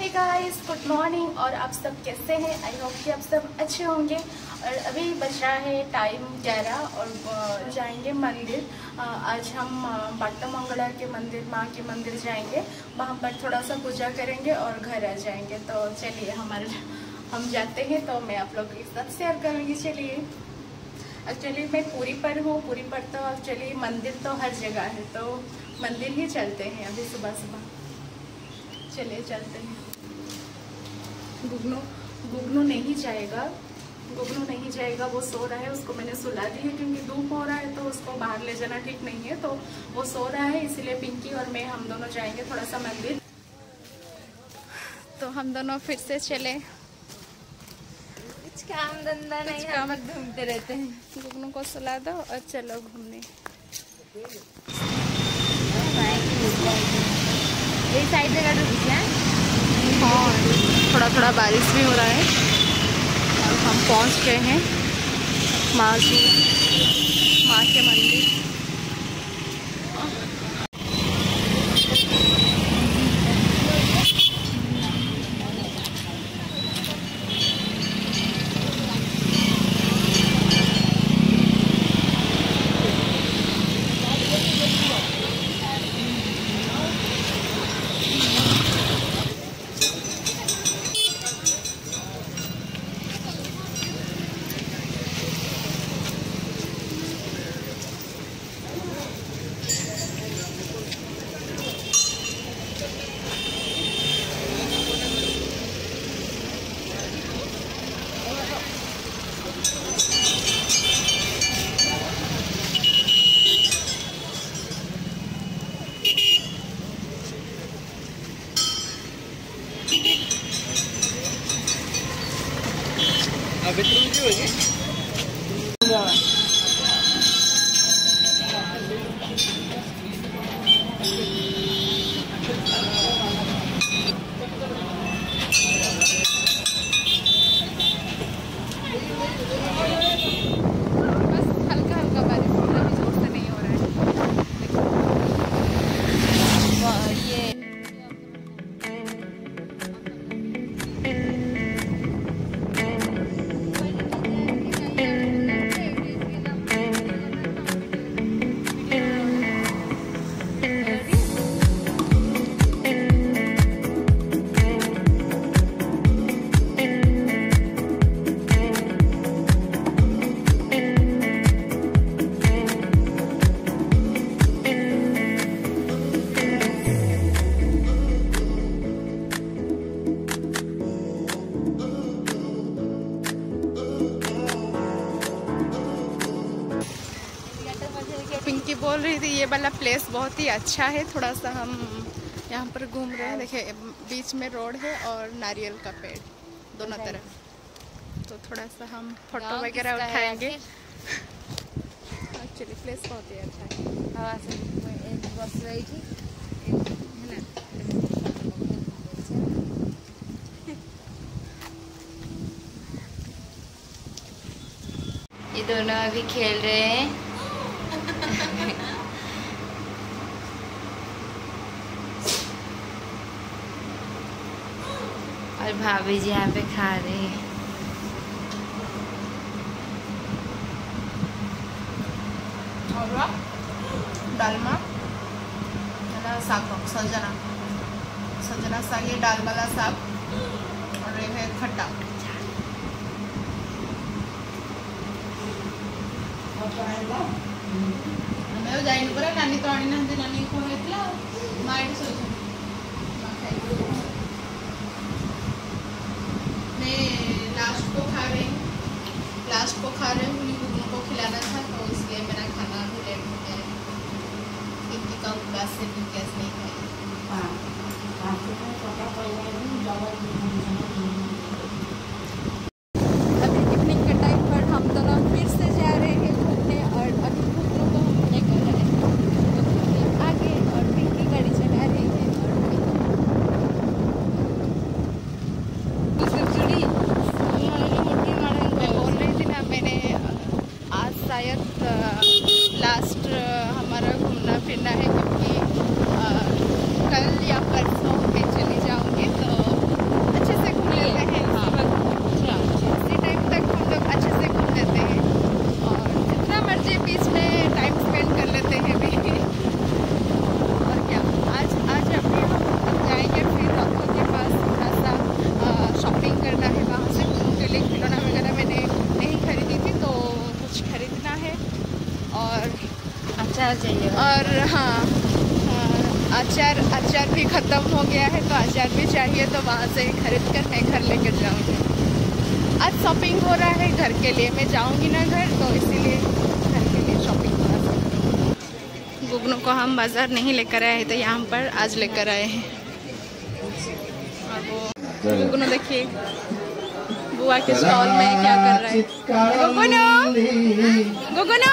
Guys, good morning. और आप सब कैसे हैं? आई होप कि आप सब अच्छे होंगे। और अभी बज रहा है टाइम 11 और जाएंगे मंदिर। आज हम बाटा मंगला के मंदिर, माँ के मंदिर जाएंगे। वहाँ पर थोड़ा सा पूजा करेंगे और घर आ जाएंगे। तो चलिए हम जाते हैं, तो मैं आप लोगों के साथ शेयर करूँगी। चलिए, एक्चुअली मैं पूरी पर हूँ। पूरी पर तो एक्चुअली मंदिर तो हर जगह है, तो मंदिर ही चलते हैं अभी सुबह सुबह। चलिए चलते हैं। गुगनू नहीं जाएगा, वो सो रहा है। उसको मैंने सुला दी है क्योंकि धूप हो रहा है, तो उसको बाहर ले जाना ठीक नहीं है। तो वो सो रहा है, इसीलिए पिंकी और मैं हम दोनों जाएंगे थोड़ा सा मंदिर। तो हम दोनों फिर से चले। कुछ काम धंधा नहीं, हम घूमते रहते हैं। गुगनू को सुला दो और चलो घूमने। ये साइड जगह रुकी है। हाँ, थोड़ा थोड़ा बारिश भी हो रहा है और हम पहुंच गए हैं माँ के मंदिर। पिंकी बोल रही थी ये वाला प्लेस बहुत ही अच्छा है। थोड़ा सा हम यहाँ पर घूम रहे हैं। देखिए, बीच में रोड है और नारियल का पेड़ दोनों तरफ। तो थोड़ा सा हम फोटो वगैरह उठाएंगे। एक्चुअली प्लेस बहुत ही अच्छा है। हवा से बस रही थी, है ना। ये दोनों अभी खेल रहे हैं। और भाभी जी यहाँ पे खा रही है। और डालमा साग, सजना साग, ये दाल वाला साग। और ये है खट्टा। मैं जाइन पर नानी तो आनी ना, नानी को हेतला माइट सो मैं लास्ट को खा रही हूँ। गुगनू को खिलाना था, तो इसलिए मेरा खाना भी लेट हो गया। पिंकी का उपवास से गैस नहीं खाई। अभी इवनिंग के टाइम पर हम दोनों फिर से जा रहे हैं घूमने। और अभी गुगनू को हम लेकर आगे और पिंकी गाड़ी चला रही है। अचार चाहिए। और हाँ, अचार भी ख़त्म हो गया है, तो अचार भी चाहिए, तो वहाँ से खरीद कर मैं घर लेकर जाऊँगी। आज शॉपिंग हो रहा है घर के लिए, मैं जाऊँगी ना घर, तो इसीलिए घर के लिए शॉपिंग हो रहा है। गुगनू को हम बाज़ार नहीं लेकर आए थे, यहाँ पर आज लेकर आए हैं। और वो गुगनू देखिए बुआ के स्टॉल में क्या कर रहा है। गुगनू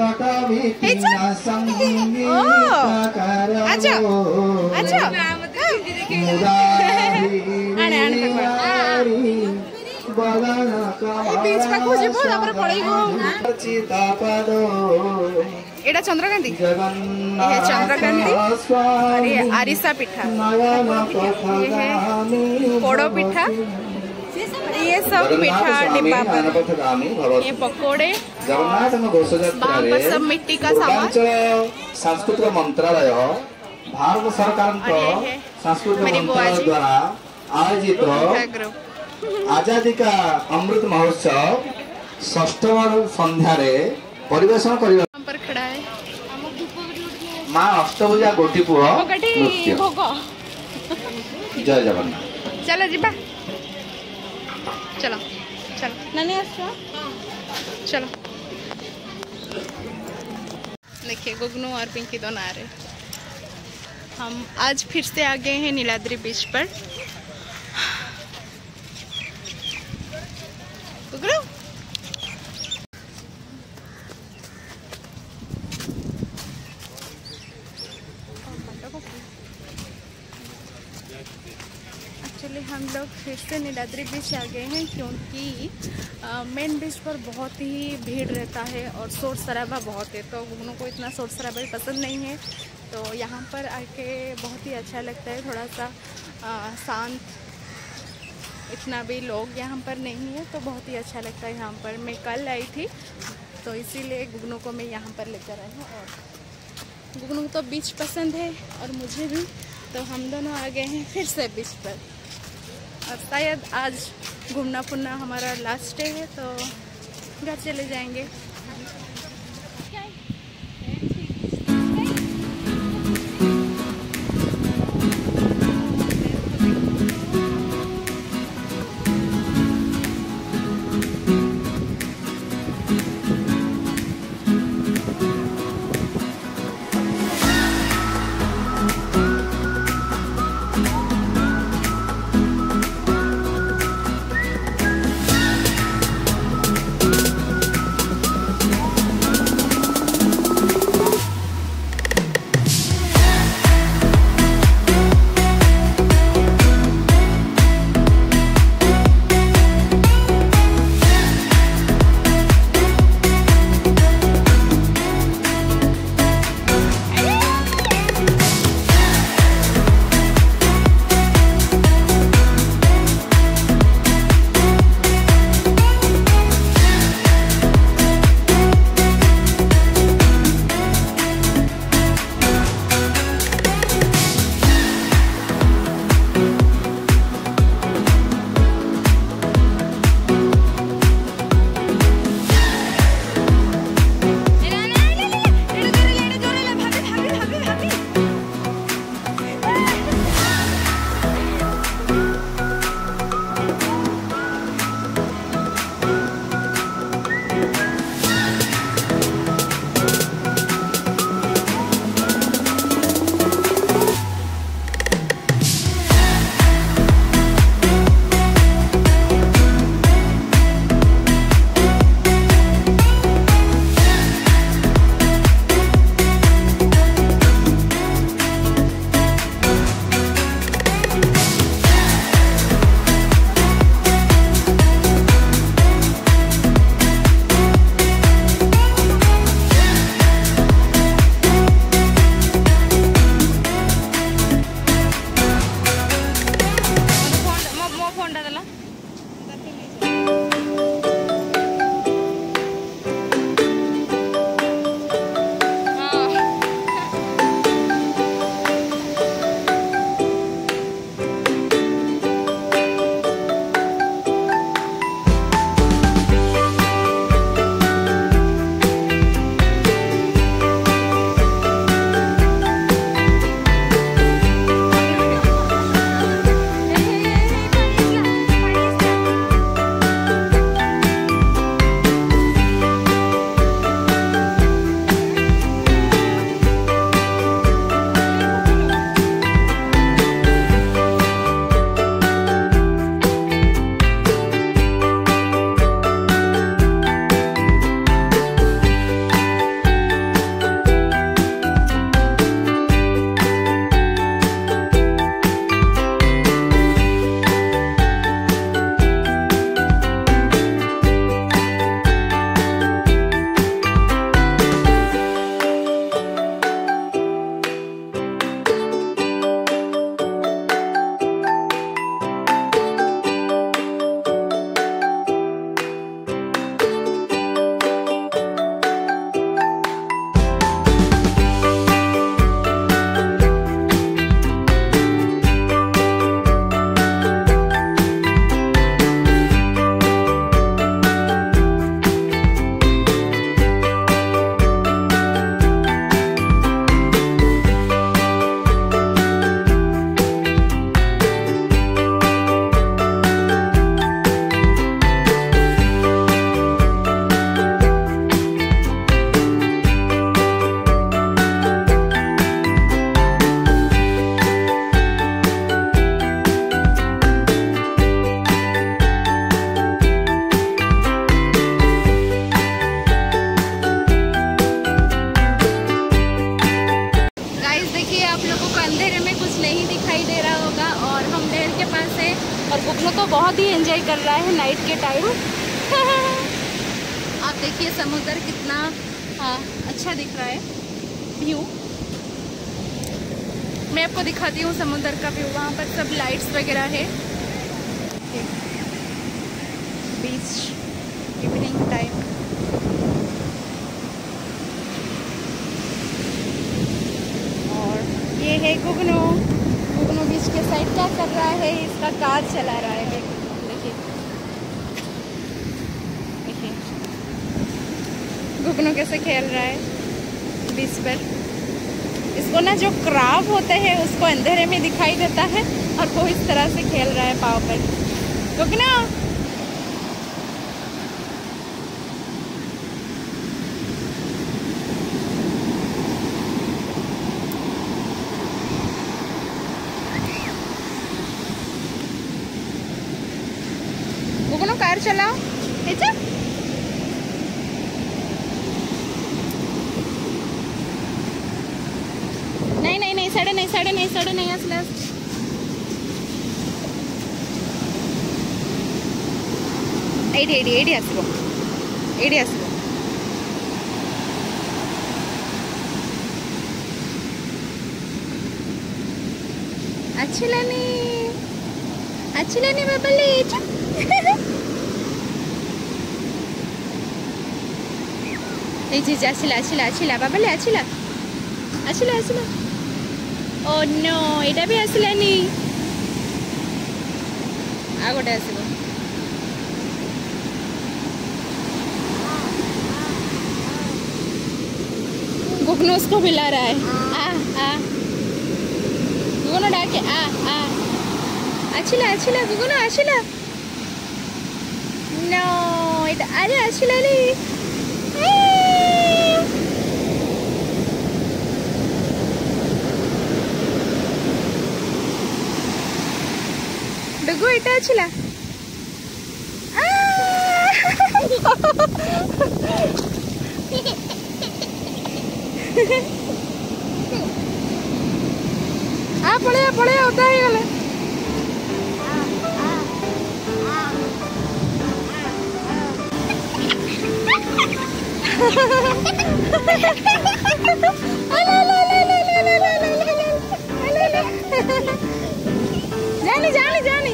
एटा चंद्रकांती, ये चंद्रकांती और ये आरिसा पिठा, ये है पोड़ो पिठा, ये सब पिठा डिब्बा पर, ये पकोड़े, वहाँ पर सब मिट्टी का सामान। सांस्कृतिक मंत्रालय भारत सरकार सांस्कृतिक मंत्रालय द्वारा आयोजित आजादी का अमृत महोत्सव 6ठ संध्यारे परिवेशन कर खड़ा है माँ अष्टभुजा गोटी पुआ भोग। जय जगन्नाथ। चलो जीबा, चलो चलो नानी आसो, चलो। देखिए गुगनू और पिंकी दोनों आ रहे। हम आज फिर से आ गए हैं नीलाद्री बीच पर। गुगनू एक्चुअली हम लोग फिर से नीलाद्री बीच आ गए हैं, क्योंकि मेन बीच पर बहुत ही भीड़ रहता है और शोर शराबा बहुत है, तो गुगनू को इतना शोर शराबा पसंद नहीं है। तो यहाँ पर आके बहुत ही अच्छा लगता है, थोड़ा सा शांत, इतना भी लोग यहाँ पर नहीं है, तो बहुत ही अच्छा लगता है यहाँ पर। मैं कल आई थी, तो इसीलिए गुगनू को मैं यहाँ पर लेकर आई हूँ। और गुगनू तो बीच पसंद है और मुझे भी, तो हम दोनों आ गए हैं फिर से बीच पर। और शायद आज घूमना फिरना हमारा लास्ट डे है, तो घर चले जाएंगे। अंदर से। और गुगनू तो बहुत ही एंजॉय कर रहा है नाइट के टाइम। आप देखिए समुद्र कितना अच्छा दिख रहा है व्यू। मैं आपको दिखाती हूँ समुद्र का व्यू। वहाँ पर सब लाइट्स वगैरह है। Beach evening time. और ये है गुगनू। गुगनू बीच के साइड क्या कर रहा है? इसका कार चला रहा है। देखिए देखिए गुगनू कैसे खेल रहा है बीच पर। इसको ना जो क्राब होते हैं उसको अंधेरे में दिखाई देता है और वो इस तरह से खेल रहा है पाँव पर। गुगनू गुगनू कार चलाओ। ऐसा नहीं साढ़े नहीं असले एडी आसो अच्छी बाबा ले आसिला बाबा ले आसिला। ओ नो एटा भी आसिलानी। आ गोटे आसिबो। गुगनू उसको हिला रहा है। आ गुगनू डाके आ आसिला गुगनू आसिला। नो एटा अरे आसिला नी। डुगु एटा आछिला। पड़े होता है गले। जानी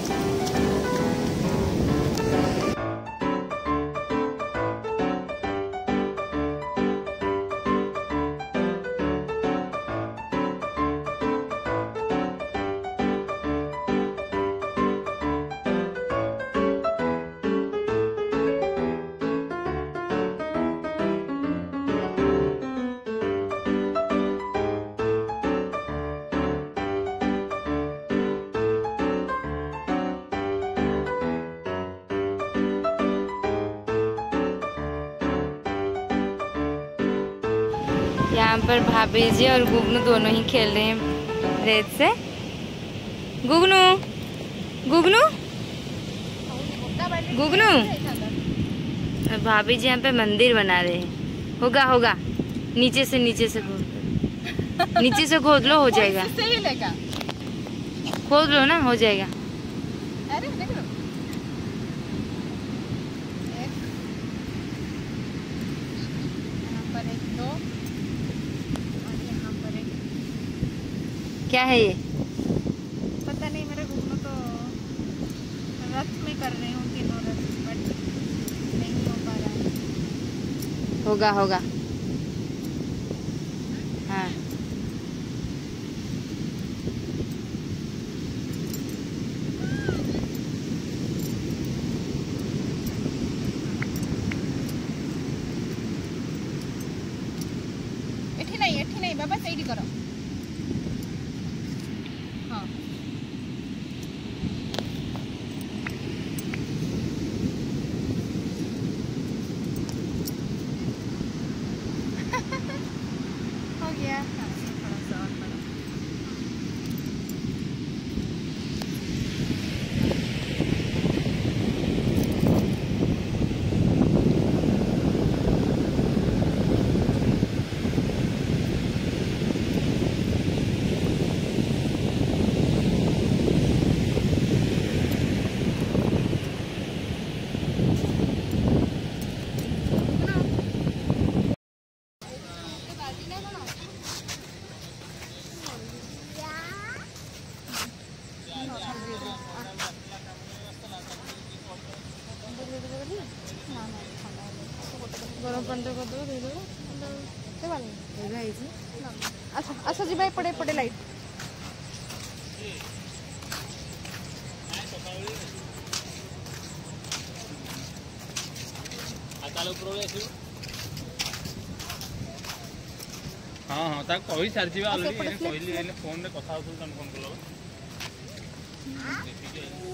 यहाँ पर भाभी जी और गुगनू दोनों ही खेल रहे हैं रेत से। गुगनू भाभी जी यहाँ पे मंदिर बना रहे हैं। होगा नीचे से खोद लो हो जाएगा। खोद लो ना हो जाएगा। अरे देखो यहाँ पर एक दो और यहाँ पर एक। क्या है ये? पता नहीं, मेरे गुगनू तो रथ में कर रहे हूँ तीनों रथ, बट नहीं हो पा रहा है। होगा हाँ। एठी नहीं बाबा सही करो। हाँ गरम पानी तो कर दो दे दो से वाले एगा आइछि अच्छा अच्छा जी भाई पड़े पड़े लाइट आकाल ऊपर आसी हाँ हाँ ताक कहि सारछि बा ऑलरेडी कहली फोन रे कथा होतल तन फोन करलो